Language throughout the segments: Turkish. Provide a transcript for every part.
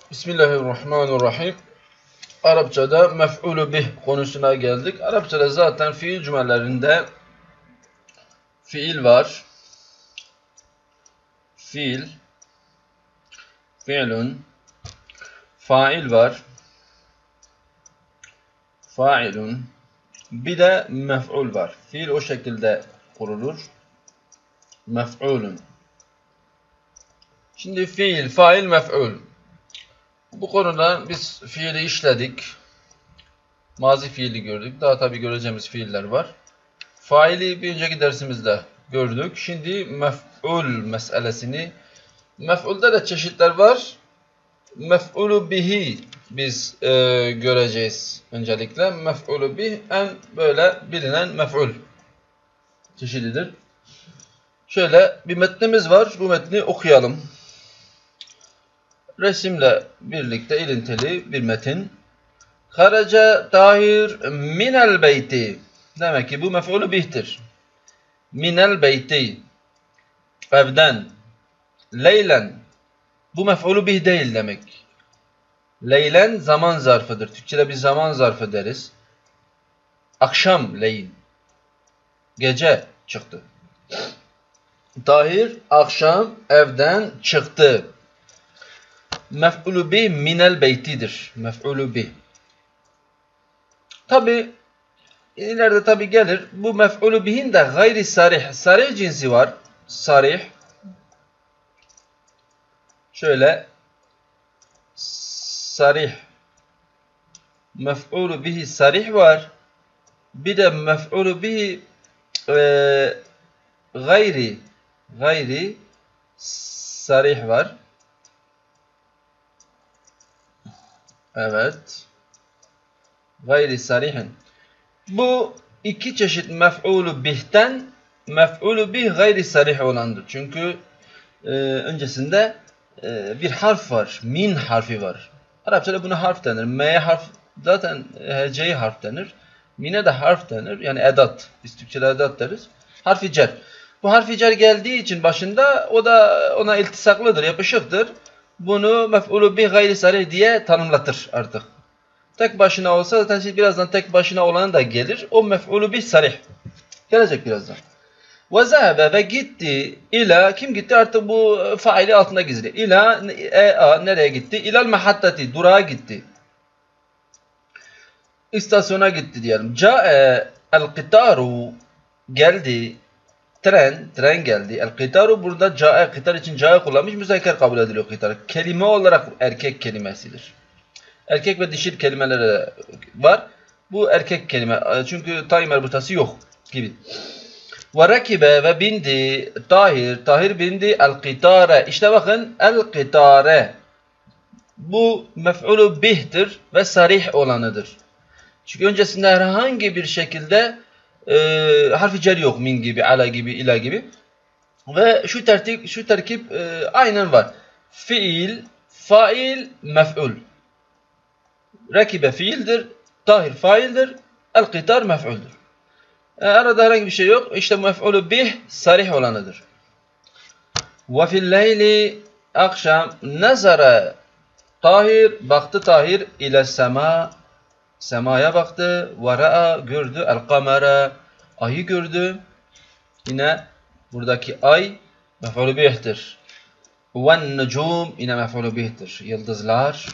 Bismillahirrahmanirrahim. Arapçada mef'ulü bih konusuna geldik. Arapçada zaten fiil cümlelerinde fiil var. Fiil, fiilun, fail var. Failun. Bir de mef'ul var. Fiil o şekilde kurulur. Mef'ulun. Şimdi fiil, fail, mef'ul. Bu konuda biz fiili işledik. Mazi fiili gördük. Daha tabii göreceğimiz fiiller var. Faili bir önceki dersimizde gördük. Şimdi mef'ul meselesini. Mef'ulde de çeşitler var. Mef'ulu bihi biz göreceğiz öncelikle. Mef'ulu bih en böyle bilinen mef'ul çeşididir. Şöyle bir metnimiz var. Bu metni okuyalım. Resimle birlikte ilintili bir metin. Haraca Tahir minel beyti. Demek ki bu mef'ulü bih'tir. Minel beyti. Evden. Leylen. Bu mef'ulü bih değil demek. Leylen zaman zarfıdır. Türkçe'de biz zaman zarfı deriz. Akşam leyin. Gece çıktı. Tahir akşam evden çıktı. Mef'ulü bih minel beytidir. Mef'ulü bih. Tabi ileride tabi gelir. Bu mef'ulü bihin de gayri sarih. Sarih cinsi var. Sarih. Şöyle. Sarih. Mef'ulü bihi sarih var. Bir de mef'ulü bihi gayri sarih var. Evet. Gayri sarihin. Bu iki çeşit mef'ulü bih'ten mef'ulü bih gayri sarih olandır. Çünkü öncesinde bir harf var. Min harfi var. Arapçada buna harf denir. M'ye harf zaten hece'ye harf denir. Min'e de harf denir. Yani edat. Biz Türkçe'de edat deriz. Harfi cer. Bu harfi cer geldiği için başında o da ona iltisaklıdır, yapışıktır. Bunu mef'ulü bih gayri sarih diye tanımlatır artık. Tek başına olsa zaten birazdan tek başına olan da gelir. O mef'ulü bih sarih. Gelecek birazdan. Ve zehebe ve gitti ila, kim gitti artık bu faili altında gizli. İla nereye gitti? İlal mehattati, durağa gitti. İstasyona gitti diyelim. Ca'e el-qitaru, geldi. Tren geldi. El-qitaru burada ca'e, qitar için ca'e kullanmış, müzekker kabul ediliyor qitar. Kelime olarak erkek kelimesidir. Erkek ve dişil kelimeleri var. Bu erkek kelime. Çünkü tay merbutası yok gibi. Ve rakibe ve bindi Tahir. Tahir bindi el-qitare. İşte bakın el-qitare. Bu mef'ulü bih'tir ve sarih olanıdır. Çünkü öncesinde herhangi bir şekilde harfi cer yok. Min gibi, ala gibi, ila gibi. Ve şu terkip aynen var. Fiil, fail, mef'ul. Rakibe fiildir. Tahir faildir. El-qitar mef'uldür. Arada herhangi bir şey yok. İşte mef'ulü bih sarih olanıdır. Ve fil leyli, akşam nazara Tahir, baktı Tahir ile sema, semaya baktı. Ve ra'a, gördü. El kamera, ayı gördü. Yine buradaki ay mef'ulü bih'tir. Ve nucum yine mef'ulü bih'tir. Yıldızlar.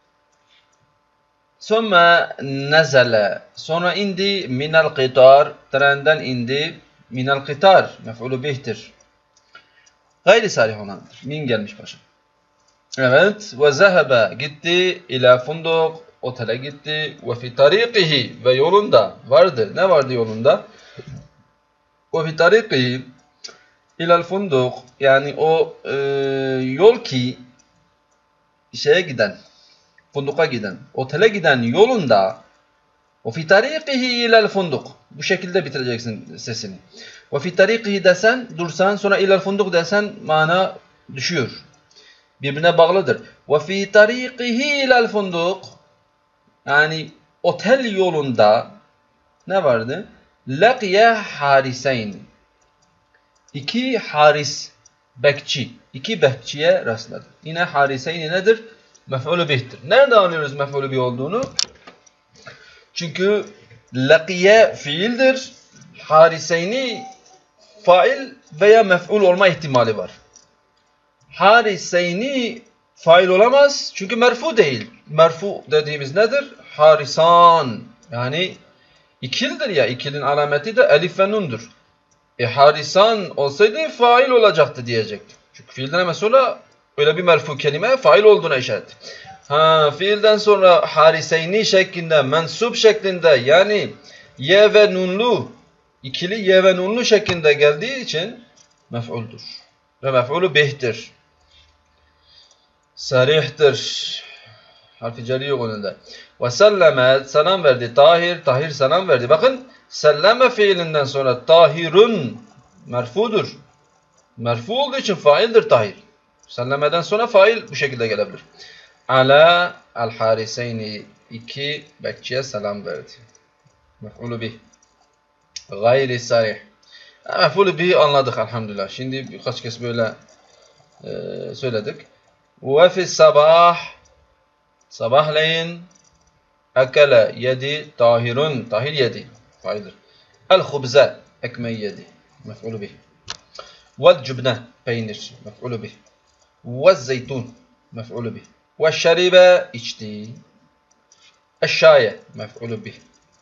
Sonra nezele, sonra indi minel qitar, trenden indi. Minel qitar mef'ulü bih'tir. Gayri sarih olandır. Min gelmiş başa. Evet. Ve zehebe, gitti. İlâ funduk, otele gitti. Ve fi tariqihi, ve yolunda vardı. Ne vardı yolunda? Ve fi tariqihi ilal funduk, yani o yol ki şeye giden, funduka giden, otele giden yolunda. Ve fi tariqihi ilal funduk. Bu şekilde bitireceksin sesini. Ve fi tariqihi desen, dursan, sonra ilal funduk desen mana düşüyor. Birbirine bağlıdır. Ve fi tariqihi ilal funduk, yani otel yolunda ne vardı? Laqiye hariseyn. İki haris, bekçi. İki bekçiye rastladı. Yine hariseyn nedir? Mef'ulü bih'tir. Nerede anlıyoruz mef'ulü bih olduğunu? Çünkü lakiye fiildir. Hariseyni fail veya mef'ul olma ihtimali var. Hariseyni fail olamaz çünkü merfu değil. Merfu dediğimiz nedir? Harisan. Yani ikildir ya. İkilin alameti de elif ve nundur. Harisan olsaydı fail olacaktı diyecektim. Çünkü fiilden hemen sonra öyle bir merfu kelime fail olduğuna işaret. Fiilden sonra hariseyni şeklinde, mensup şeklinde yani ye ve nunlu, ikili ye ve nunlu şeklinde geldiği için mef'uldur. Ve mef'ulü bih'tir. Sarih'tir. Harfi ceri yok önünde. Ve selleme selam verdi. Tahir, Tahir selam verdi. Bakın selleme fiilinden sonra tahirun merfudur. Merfu olduğu için faildir tahir. Sellemeden sonra fail bu şekilde gelebilir. Ala el-hariseyni iki bekçiye selam verdi. Mef'ulü bih. Gayri sarih. Mef'ulü bih anladık elhamdülillah. Şimdi birkaç kez böyle söyledik. Ve fi sabah sabahleyin ekele yedi tahirun. Tahir yedi. Faildir. El-hubze ekmeği yedi. Mef'ulü bih. Vel-cübne peynir. Mef'ulü bih. Vel-zeytun. Mef'ulü bih. Ve-şeribe içti. Eşşaye. Mef'ulü bih.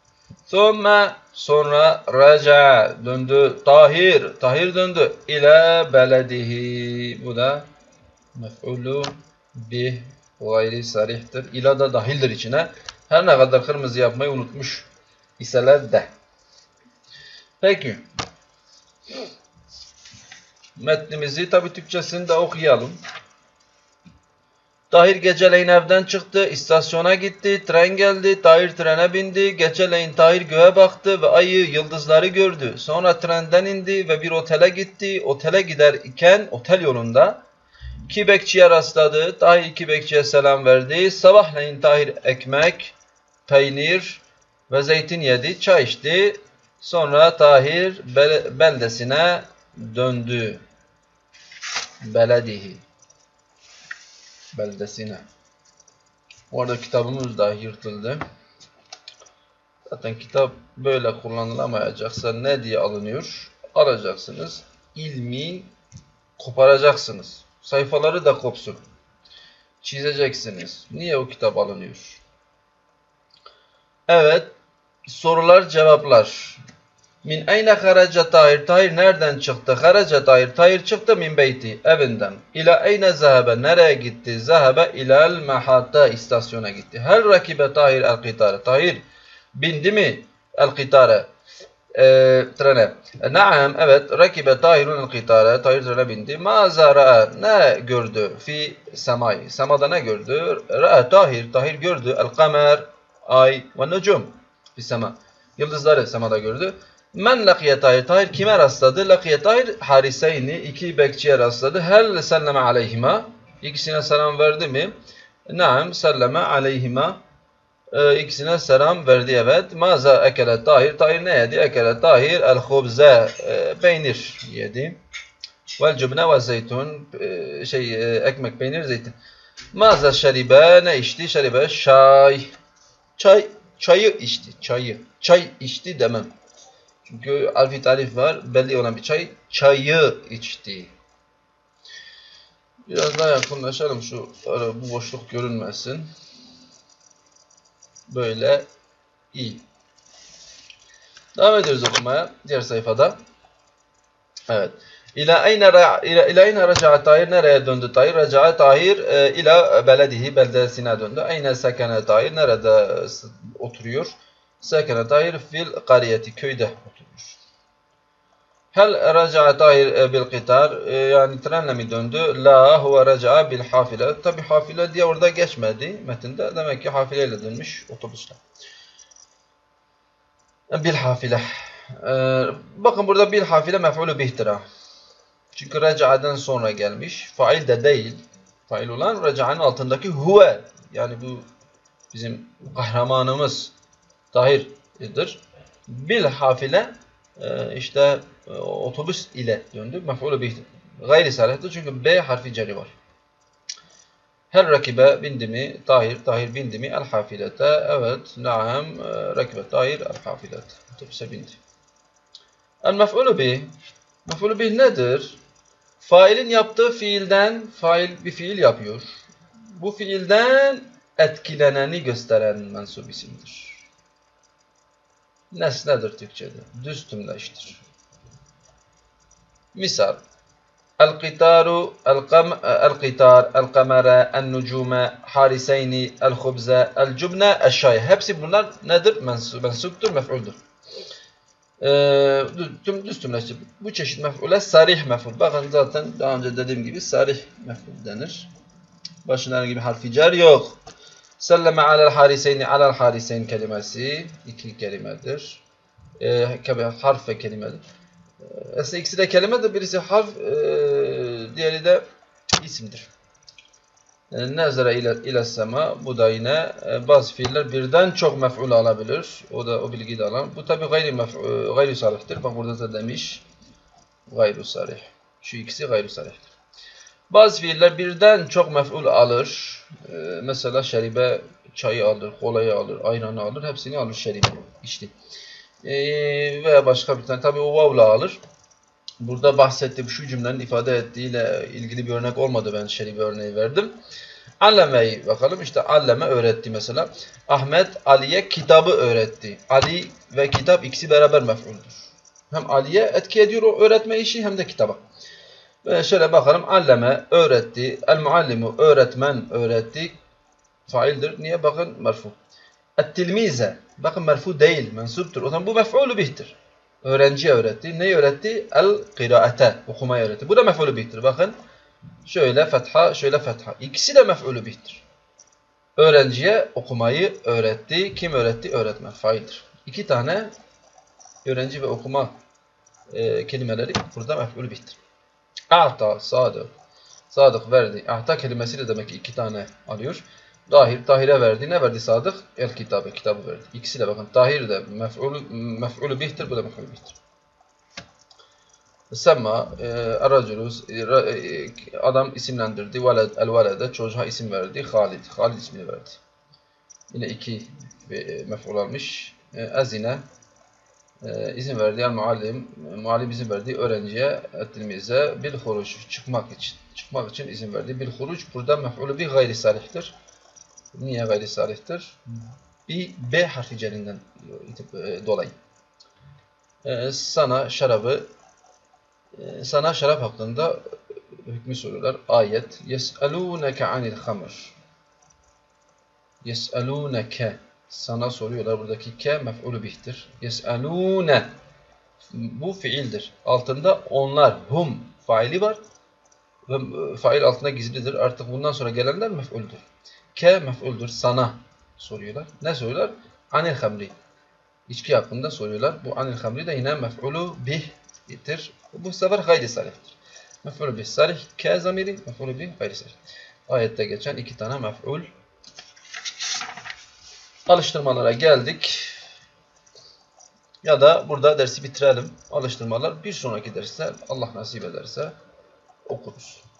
Sonra raca döndü. Tahir döndü. İle beledihi. Bu da mef'ulü bih. Gayri sarihtir. İla da dahildir içine. Her ne kadar kırmızı yapmayı unutmuş iseler de. Peki. Metnimizi tabi Türkçesini de okuyalım. Tahir geceleyin evden çıktı, istasyona gitti, tren geldi, Tahir trene bindi, geceleyin Tahir göğe baktı ve ayı, yıldızları gördü. Sonra trenden indi ve bir otele gitti, otele gider iken otel yolunda iki bekçiye rastladı, Tahir iki bekçiye selam verdi, sabahleyin Tahir ekmek, peynir ve zeytin yedi, çay içti, sonra Tahir beldesine döndü. Beledihi. Beldesine. Orada kitabımız da yırtıldı. Zaten kitap böyle kullanılamayacaksa ne diye alınıyor? Alacaksınız. İlmi koparacaksınız. Sayfaları da kopsun. Çizeceksiniz. Niye o kitap alınıyor? Evet. Sorular, cevaplar. Min eyne haraca Tahir? Tahir nereden çıktı? Haraca Tahir. Tahir çıktı min beyti. Evinden. İla eyne zahebe? Nereye gitti? Zahebe ilal mehatta. İstasyona gitti. Hel rakibe Tahir el-qitare? Tahir bindi mi el-qitare? Trene. Naam. Evet. Rakibe Tahirun el-qitare. Tahir trene bindi. Maza ra'a? Ne gördü? Fi semai. Semada ne gördü? Ra'a Tahir. Tahir gördü. El-kamer. Ay. Ve nucum. Fi sema. Yıldızları semada gördü. Men lakiye Tahir? Tahir kime rastladı? Lakiye Tahir hariseyni. İki bekçiye rastladı. Hel selleme aleyhima? İkisine selam verdi mi? Naam selleme aleyhima. İkisine selam verdi evet. Maza ekele Tahir? Tahir ne yedi? Ekele Tahir el-hubze. Peynir yedi. Vel-cübne ve zeytun. Ekmek, peynir, zeytin. Maza şeribe? Ne içti? Şeribe şay. Çayı içti. Çay içti demem. Çünkü alfi tarif var. Belli olan bir çayı içti. Biraz daha yakınlaşalım. Bu boşluk görünmesin. Böyle iyi. Devam ediyoruz okumaya. Diğer sayfada. Evet. İla eyne raca'a Tahir? Nereye döndü Tahir? Raca'a Tahir ila beledihi. Beldesine döndü. Eyne sekene Tahir? Nerede oturuyor? Sekene Tahir fil kariyeti. Köyde oturmuş. Hel raca'a Tahir bil qitar? Yani trenle mi döndü? La huve raca'a bil hafile. Tabi hafile diye orada geçmedi metinde. Demek ki hafileyle dönmüş otobüsle. Bil hafile. Bakın burada bil hafile mef'ulü bih'tir. Çünkü raca'dan sonra gelmiş. Fail de değil. Fail olan raca'nın altındaki huve. Yani bu bizim kahramanımız Tahir'dir. Bil hafile işte otobüs ile döndü. Mef'ulü bih'tir. Gayri salihtir çünkü B harfi ceri var. Hel rakibe bindi mi? Tahir. Tahir bindi mi? El hafilete. Evet. Naam. Rakibe Tahir el hafilete. Otobüse bindi. El mef'ulü bih. Mef'ulü bih nedir? Failin yaptığı fiilden, fail bir fiil yapıyor. Bu fiilden etkileneni gösteren mensup isimdir. Nesnedir Türkçe'de? Düz tümleştir. Misal. El-qitaru, el-qitar, el-kamera, el-nucume, hariseyni, el-khubze, el-cubne, el-şay. Hepsi bunlar nedir? Mensuptur, mef'uldür. Düz tümleştir. Bu çeşit mef'ule sarih mef'ul. Bakın zaten daha önce dediğim gibi sarih mef'ul denir. Başında herhangi bir harfi cer yok. Selleme alel hariseyni, alel hariseyn kelimesi iki kelimedir. Harf ve kelimedir. Aslında ikisi de kelimedir. Birisi harf, diğeri de isimdir. Nezere ile sema, bu da yine bazı fiiller birden çok mef'ul alabilir. O bilgiyi de alalım. Bu tabi gayri sarihtir. Bak burada da demiş gayri sarih. Şu ikisi gayri sarihtir. Bazı fiiller birden çok mef'ul alır. Mesela şeribe çayı alır, kolayı alır, ayranı alır. Hepsini alır şeribe. İçti. Veya başka bir tane. Tabi o vavla alır. Burada bahsettiğim şu cümlenin ifade ettiğiyle ilgili bir örnek olmadı. Ben şeribe örneği verdim. Alleme'yi bakalım. İşte alleme öğretti mesela. Ahmet Ali'ye kitabı öğretti. Ali ve kitap ikisi beraber mef'uldür. Hem Ali'ye etki ediyor o öğretme işi hem de kitaba. Şöyle bakalım. Alleme öğretti. El-muallimu öğretmen öğretti. Faildir. Niye? Bakın merfu. Et-tilmize. Bakın merfu değil. Mensuptur. O zaman bu mef'ulü bihtir. Öğrenciye öğretti. Neyi öğretti? El-kiraate. Okumayı öğretti. Bu da mef'ulü bihtir. Bakın. Şöyle fetha, şöyle fetha. İkisi de mef'ulü bihtir. Öğrenciye okumayı öğretti. Kim öğretti? Öğretmen. Faildir. İki tane öğrenci ve okuma kelimeleri burada mef'ulü bihtir. A'ta, sadık. Sadık verdi. A'ta kelimesiyle demek ki iki tane alıyor. Tahir'e verdi. Ne verdi sadık? El kitabı. Kitabı verdi. İkisi de bakın. Tahir de mef'ulü bihtir. Bu da mef'ulü bihtir. Semma, aracülüz, adam isimlendirdi. El-velede çocuğa isim verdi. Halid. Halid ismini verdi. Yine iki mef'ul almış. Ezine izin verdi. El-muallim. Muallim izin verdi. Öğrenciye ettilmize bil huruç. Çıkmak için izin verdi. Bil huruç. Burada mef'ulü bir gayri salihtir. Niye gayri salihtir? Bir B harfi cerinden dolayı. Sana şarap hakkında hükmü soruyorlar. Ayet. Yes'elûneke anil hamr. Yes'elûneke. Sana soruyorlar. Buradaki ke mef'ulü bihtir. Yes'elûne. Bu fiildir. Altında onlar, hum faili var. Ve fail altında gizlidir. Artık bundan sonra gelenler mef'uldür. Ke mef'uldür. Sana soruyorlar. Ne soruyorlar? Anil hamri. İçki hakkında soruyorlar. Bu anil hamri de yine mef'ulü bih'tir. Bu sefer gayri salihtir. Mef'ulü bih salih. Ke zamiri. Mef'ulü bih gayri salih. Ayette geçen iki tane mef'ul. Alıştırmalara geldik. Ya da burada dersi bitirelim. Alıştırmalar bir sonraki derste Allah nasip ederse okuruz.